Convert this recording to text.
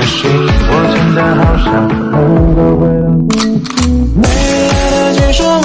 息，我真的好想能够回到过去。没来得及说